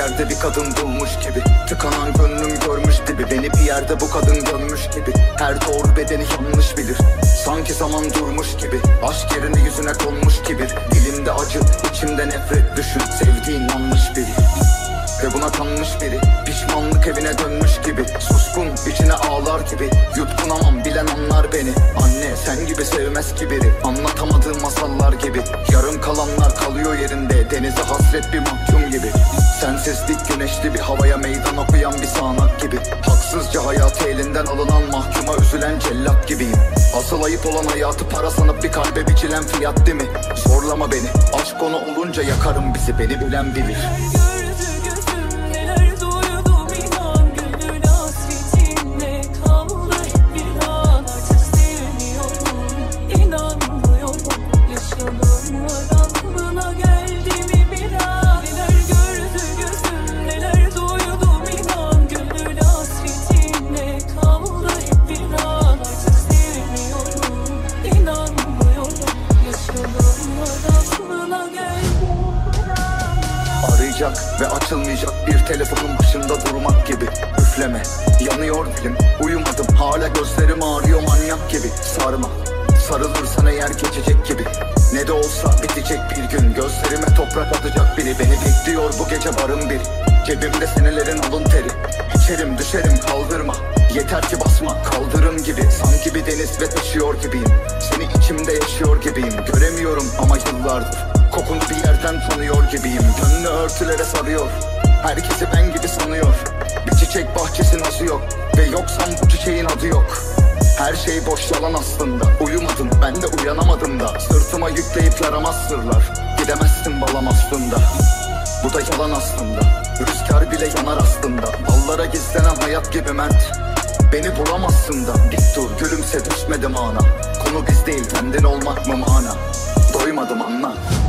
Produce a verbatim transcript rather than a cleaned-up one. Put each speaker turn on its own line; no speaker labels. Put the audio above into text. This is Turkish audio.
yerde bir kadın bulmuş gibi. Tıkanan gönlüm görmüş gibi. Beni bir yerde bu kadın gömmüş gibi. Her doğru bedeni yanlış bilir. Sanki zaman durmuş gibi. Aşk yerine yüzüne konmuş kibir. Dilimde acı, içimde nefret. Düşün, sevdiğin yanlış biri ve buna kanmış biri. Pişmanlık evine dönmüş gibi. Suskun, içine ağlar gibi. Yutkunamam, bilen anlar beni. Anne sen gibi sevmez ki biri. Anlatamadığım masallar gibi. Yarım kalanlar kalıyor yerinde. Denize hasret bir mahkum gibi. Sensizlik güneşli bir havaya meydan okuyan bir sağanak gibi. Haksızca hayatı elinden alınan mahkuma üzülen cellat gibiyim. Asıl ayıp olan hayatı para sanıp bir kalbe biçilen fiyat değil mi? Zorlama beni, aşk konu olunca yakarım bizi. Beni bilen bilir. Arayacak ve açılmayacak bir telefonun başında durmak gibi. Üfleme, yanıyor dilim, uyumadım hala gözlerim ağrıyor manyak gibi. Sarma, sarılırsan eğer geçecek gibi. Ne de olsa bitecek bir gün. Gözlerime toprak atacak biri. Beni bekliyor bu gece barın bir. Cebimde senelerin alın teri. İçerim düşerim kaldırma. Yeter ki basma kaldırım gibi. Sanki bir deniz ve taşıyor gibiyim. Seni içimde yaşıyor gibiyim. Göremiyorum ama yıllardır kokunu bir yerden tanıyor gibiyim. Gönlü örtülere sarıyor. Herkesi ben gibi sanıyor. Bir çiçek bahçesi nazı yok. Ve yoksan bu çiçeğin adı yok. Her şey boş yalan aslında. Uyumadım ben de uyanamadım da. Sırtıma yükleyip yaramaz sırlar. Gidemezsin balam aslında. Bu da yalan aslında. Rüzgar bile yanar aslında. Dallara gizlenen hayat gibi mert. Beni bulamazsın da. Dik dur gülümse düşmedim ana. Konu biz değil kendin olmak mı mana. Doymadım anla.